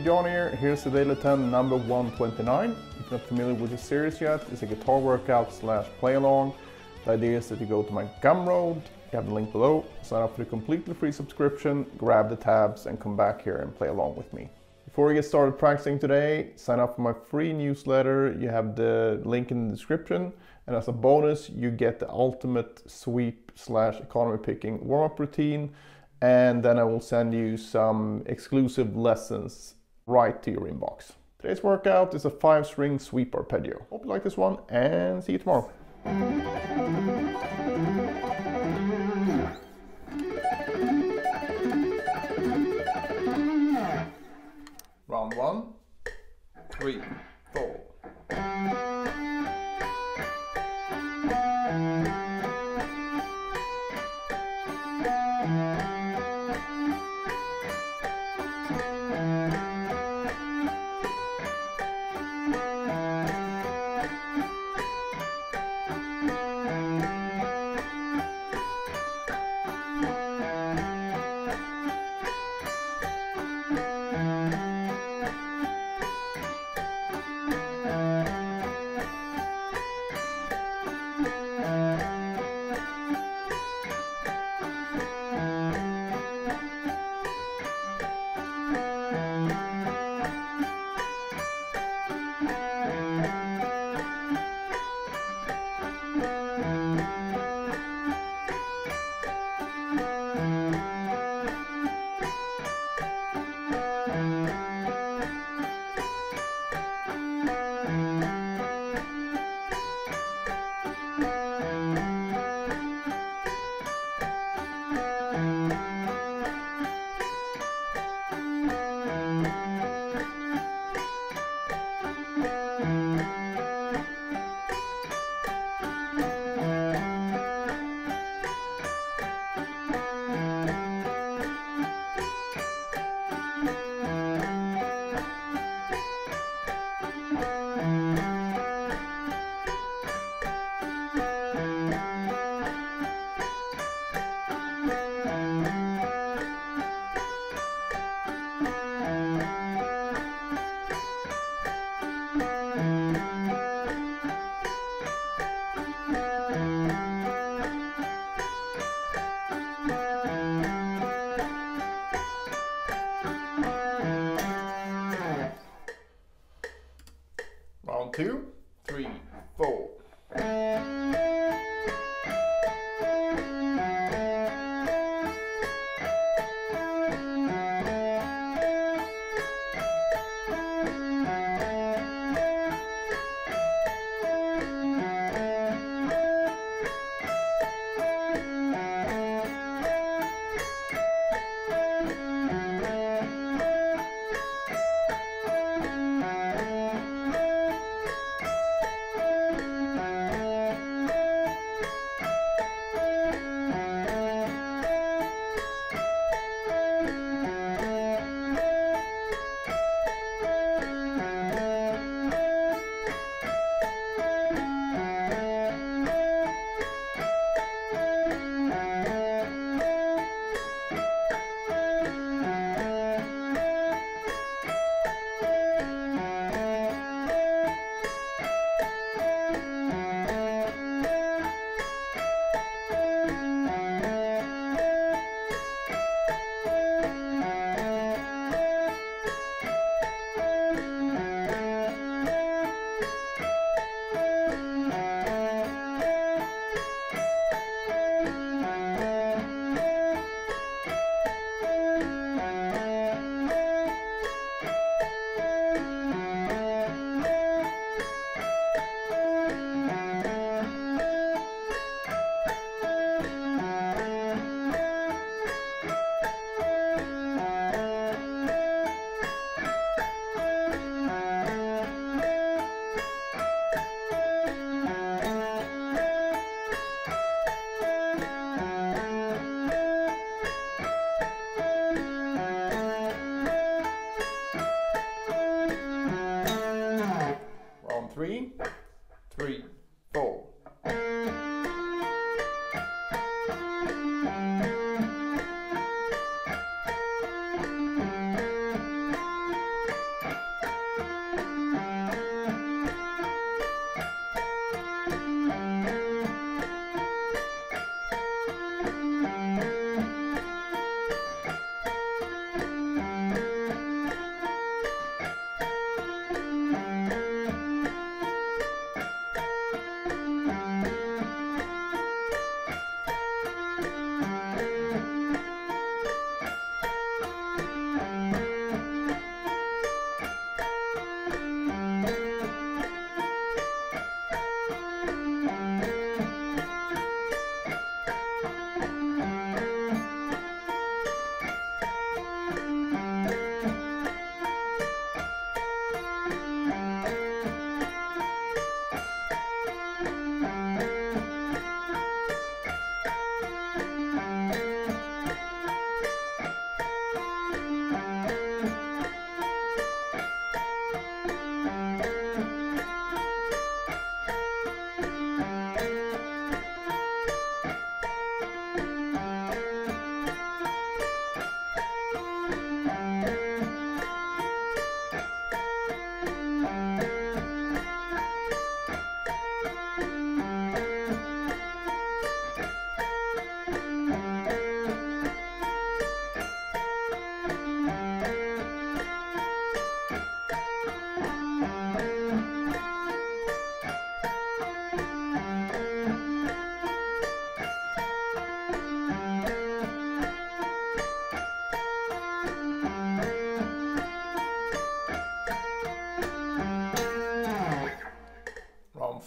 John here. Here's the Daily 10 number 129. If you're not familiar with the series yet, it's a guitar workout / play along. The idea is that you go to my Gumroad, you have the link below, sign up for a completely free subscription, grab the tabs and come back here and play along with me. Before we get started practicing today, sign up for my free newsletter. You have the link in the description. And as a bonus, you get the ultimate sweep / economy picking warm-up routine. And then I will send you some exclusive lessons right to your inbox. Today's workout is a 5-string sweep arpeggio. Hope you like this one and see you tomorrow. Round 1, 3, 4. Round 2, 3, 4.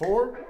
4.